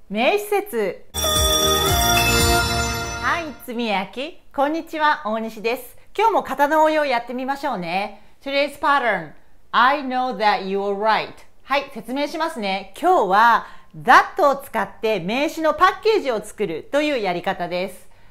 名施設。はい、つみやき。こんにちは、大西です。今日も型の応用やってみましょうね。Today's pattern. I know that you're right. はい、説明しますね。今日は that を使って名詞のパッケージを作るというやり方です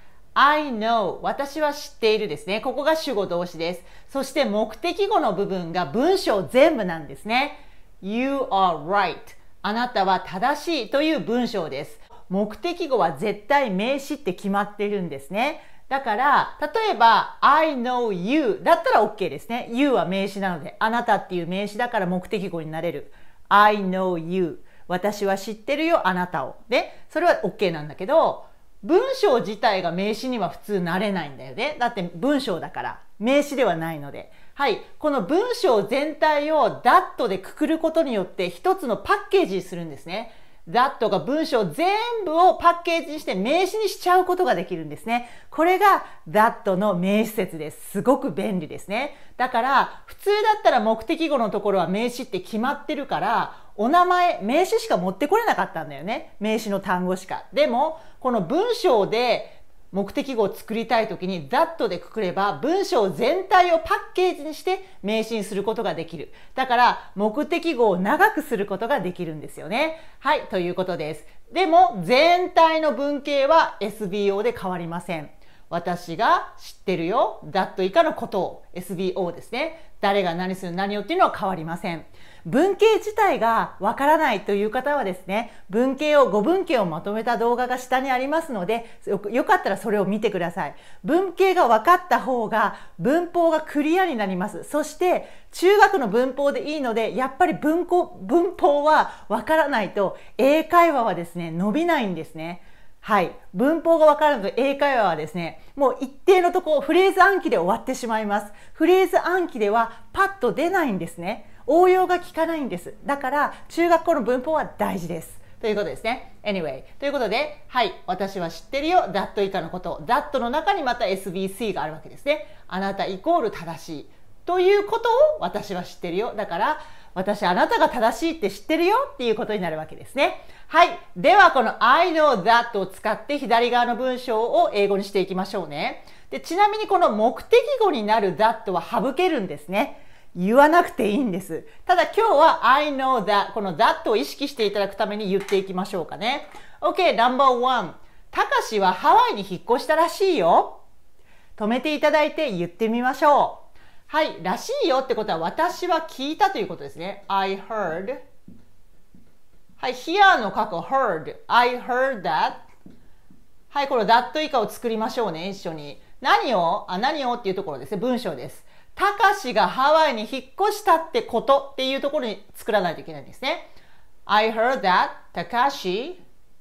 。I know 私は知っているですね。ここが主語動詞です。そして目的語の部分が文章全部なんですね。You are right あなたは正しいという文章です。目的語は絶対名詞って決まってるんですね。だから例えば I know you だったら OK ですね。You は名詞なのであなたっていう名詞だから目的語になれる。I know you 私は知ってるよあなたを。で、それは OK なんだけど文章自体が名詞には普通なれないんだよね。だって文章だから名詞ではないので。はい。この文章全体を that でくくることによって一つのパッケージにするんですね。that が文章全部をパッケージにして名詞にしちゃうことができるんですね。これが that の名詞説です。すごく便利ですね。だから普通だったら目的語のところは名詞って決まってるからお名前、名詞しか持ってこれなかったんだよね。名詞の単語しか。でも、この文章で目的語を作りたいときに that でくくれば文章全体をパッケージにして名詞にすることができる。だから目的語を長くすることができるんですよね。はい、ということです。でも全体の文型は SVO で変わりません。私が知ってるよ。that 以下のことを SVO ですね。誰が何する何をっていうのは変わりません。文型自体がわからないという方はですね、文型を5文型をまとめた動画が下にありますので、よかったらそれを見てください。文型が分かった方が文法がクリアになります。そして中学の文法でいいので、やっぱり文法は分からないと英会話はですね、伸びないんですね。はい。文法が分からないと英会話はですね、もう一定のところ、フレーズ暗記で終わってしまいます。フレーズ暗記ではパッと出ないんですね。応用が効かないんです。だから、中学校の文法は大事です。ということですね。Anyway。ということで、はい。私は知ってるよ。that 以下のこと。that の中にまた SVC があるわけですね。あなたイコール正しい。ということを私は知ってるよ。だから、私あなたが正しいって知ってるよっていうことになるわけですね。はい。では、この I know that を使って左側の文章を英語にしていきましょうね。で、ちなみにこの目的語になる that は省けるんですね。言わなくていいんです。ただ今日は I know that この that を意識していただくために言っていきましょうかね。OK, No.1 たかしはハワイに引っ越したらしいよ。止めていただいて言ってみましょう。はい、らしいよってことは私は聞いたということですね。I heard はい、here の過去 heard I heard that はい、この that 以下を作りましょうね、一緒に。何をっていうところですね、文章です。たかしがハワイに引っ越したってことっていうところに作らないといけないんですね。I heard that たかし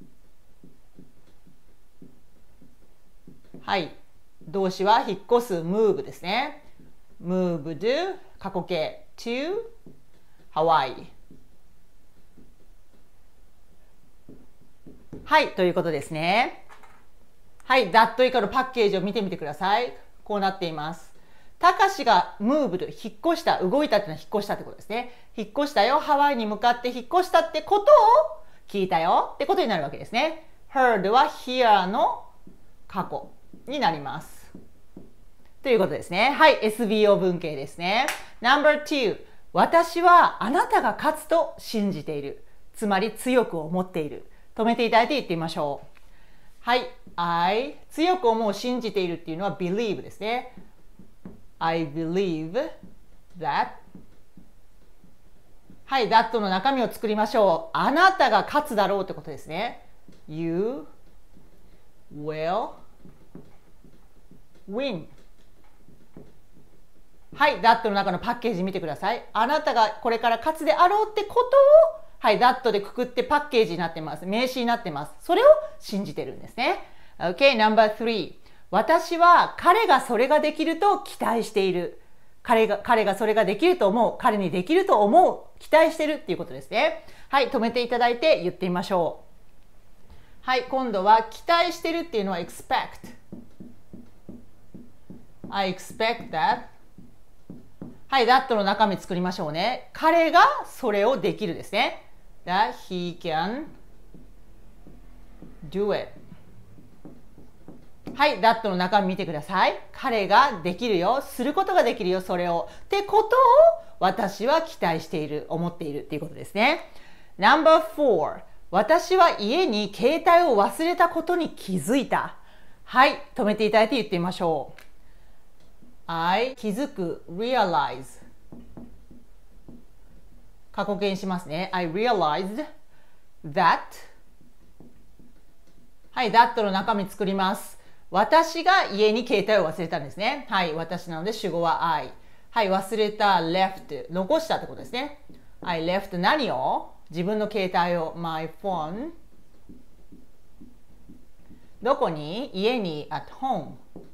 はい、動詞は引っ越す move ですね。moved 過去形 to Hawaii はい、ということですね。はい、that 以下のパッケージを見てみてください。こうなっています。たかしが moved 引っ越した、動いたっていうのは引っ越したってことですね。引っ越したよ、ハワイに向かって引っ越したってことを聞いたよってことになるわけですね。heard は here の過去になります。ということですね。はい、SVO 文型ですね。No.2 私はあなたが勝つと信じている。つまり強く思っている。止めていただいて言ってみましょう。はい、I 強く思う、信じているっていうのは believe ですね。I believe that はい、that の中身を作りましょう。あなたが勝つだろうってことですね。You will winはい、that の中のパッケージ見てください。あなたがこれから勝つであろうってことを、はい、that でくくってパッケージになってます。名詞になってます。それを信じてるんですね。OK, No.3 私は彼がそれができると期待している。彼がそれができると思う。彼にできると思う。期待してるっていうことですね。はい、止めていただいて言ってみましょう。はい、今度は期待してるっていうのは expect。I expect thatはい、that の中身作りましょうね。彼がそれをできるですね。that he can do it。はい、that の中身見てください。彼ができるよ、することができるよ、それを。ってことを私は期待している、思っているっていうことですね。No.4、私は家に携帯を忘れたことに気づいた。はい、止めていただいて言ってみましょう。気づく、realize。過去形にしますね。I realized that。はい、that の中身作ります。私が家に携帯を忘れたんですね。はい、私なので主語は I。はい、忘れた left。残したってことですね。I left 何を？自分の携帯を my phone。どこに？家に at home。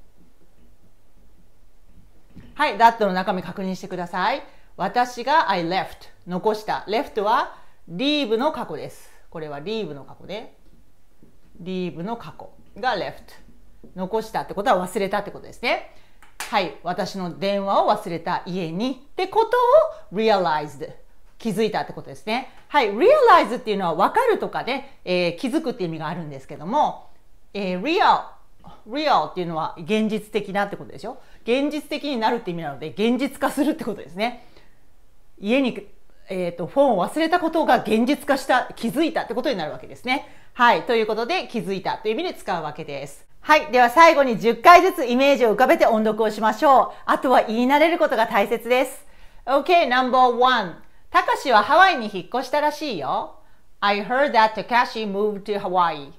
はい、that の中身確認してください。私が I left。残した。left は leave の過去です。これは leave の過去で。leave の過去が left。残したってことは忘れたってことですね。はい。私の電話を忘れた家にってことを realized。気づいたってことですね。はい。realize っていうのは分かるとかで、気づくっていう意味があるんですけども、real っていうのは現実的なってことでしょ。現実的になるって意味なので、現実化するってことですね。家に、フォンを忘れたことが現実化した、気づいたってことになるわけですね。はい。ということで、気づいたという意味で使うわけです。はい。では最後に10回ずつイメージを浮かべて音読をしましょう。あとは言い慣れることが大切です。OK, No.1。たかしはハワイに引っ越したらしいよ。I heard that Takashi moved to Hawaii.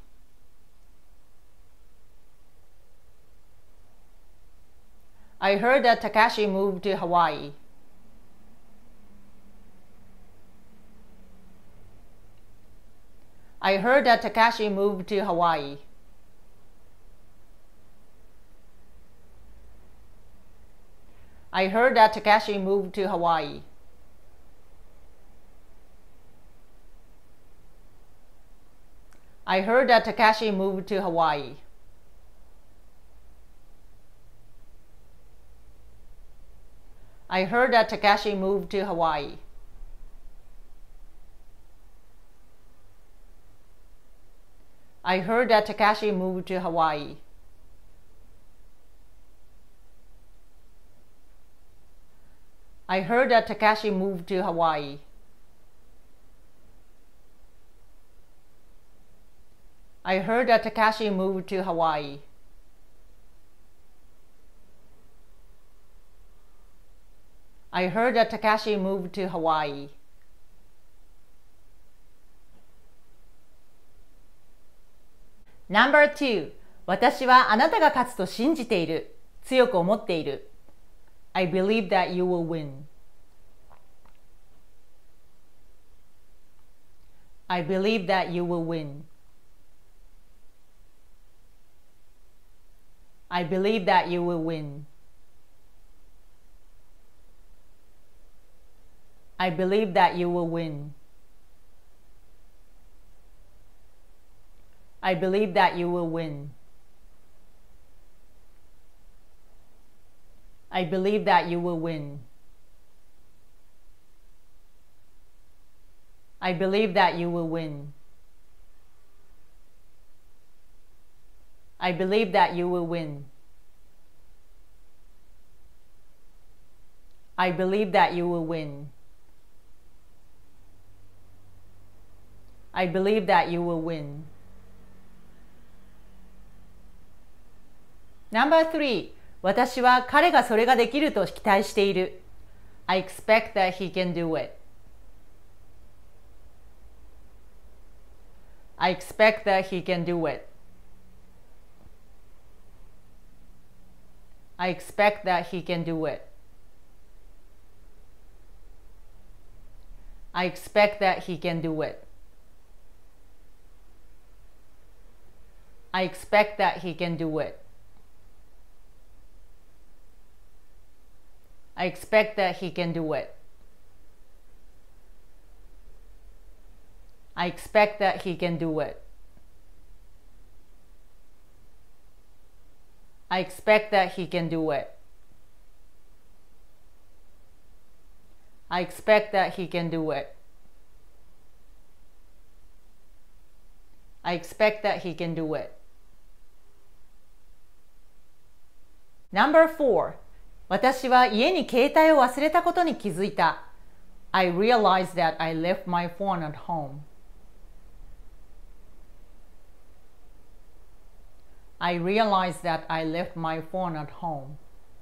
I heard that Takashi moved to Hawaii. I heard that Takashi moved to Hawaii. I heard that Takashi moved to Hawaii. I heard that Takashi moved to Hawaii. I heard that Takashi moved to Hawaii. I heard that Takashi moved to Hawaii. I heard that Takashi moved to Hawaii. I heard that Takashi moved to Hawaii. I heard that Takashi moved to Hawaii. No.2 私はあなたが勝つと信じている。強く思っている。I believe that you will win. I believe that you will win. I believe that you will win. I believe that you will win. I believe that you will win. I believe that you will win. I believe that you will win. I believe that you will win. I believe that you will win. I believe that you will win. No.3 私は彼がそれができると期待している。I expect that he can do it. I expect that he can do it. I expect that he can do it. I expect that he can do it. I expect that he can do it. I expect that he can do it. I expect that he can do it. I expect that he can do it. I expect that he can do it. I expect that he can do it. No.4 私は家に携帯を忘れたことに気づいた。I realized that I left my phone at home. I realized that I left my phone at home.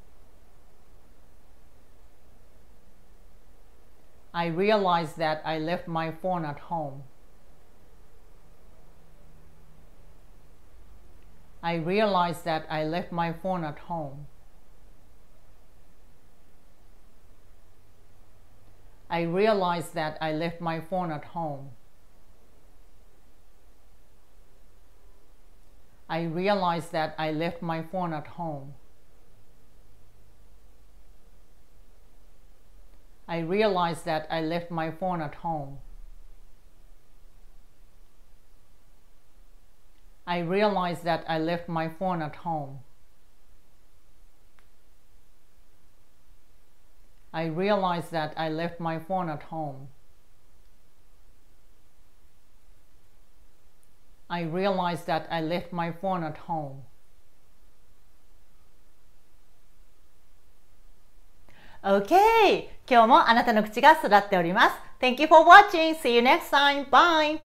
I realized that I left my phone at home. I realized that I left my phone at home. I realized that I left my phone at home. I realized that I left my phone at home. I realized that I left my phone at home. I realized that I left my phone at home. I realized that I left my phone at home. I realized that I left my phone at home. OK! 今日もあなたの口が育っております。Thank you for watching. See you next time. Bye!